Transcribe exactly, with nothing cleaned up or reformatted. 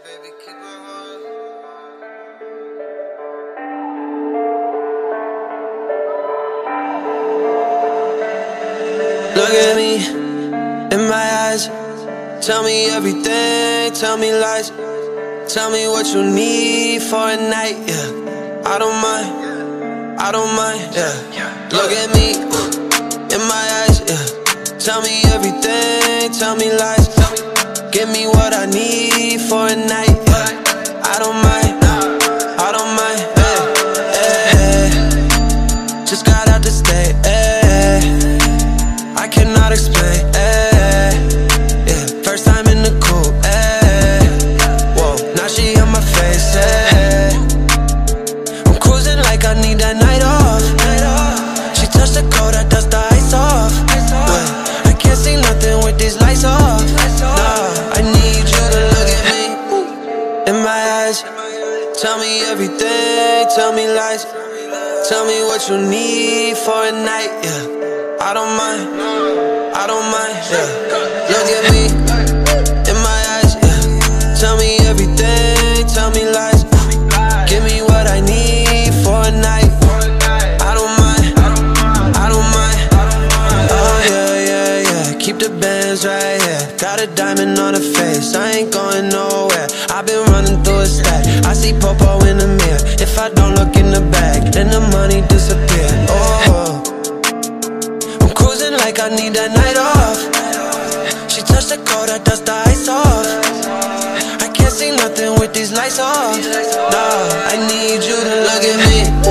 baby, keep it hard. Look at me, in my eyes. Tell me everything, tell me lies. Tell me what you need for a night, yeah. I don't mind, I don't mind, yeah. Look at me, in my eyes, yeah. Tell me everything, tell me lies. Give me what I need for a night, yeah. I don't mind, I don't mind, yeah, yeah. Just got out the state, yeah. I cannot explain, yeah. Yeah. First time in the coupe, yeah. Whoa, now she on my face, yeah. I'm cruising like I need that night off. She touched the cold, I dust the ice off. But I can't see nothing with these lights off. Nah, I need you to look at me in my eyes. Tell me everything, tell me lies. Tell me what you need for a night, yeah. I don't mind, I don't mind, yeah. Look at me in my eyes, yeah. Tell me everything, tell me lies. Give me what I need for a night. I don't mind, I don't mind. Oh yeah, yeah, yeah. Keep the bands right here. Got a diamond on her face, I ain't going nowhere. I've been running through a stack. I see Popo in the mirror. If I don't look in the bag, then the money disappear. Oh, I'm cruising like I need that night off. She touched the cold, I dust the ice off. I can't see nothing with these lights off. Nah, I need you to look at me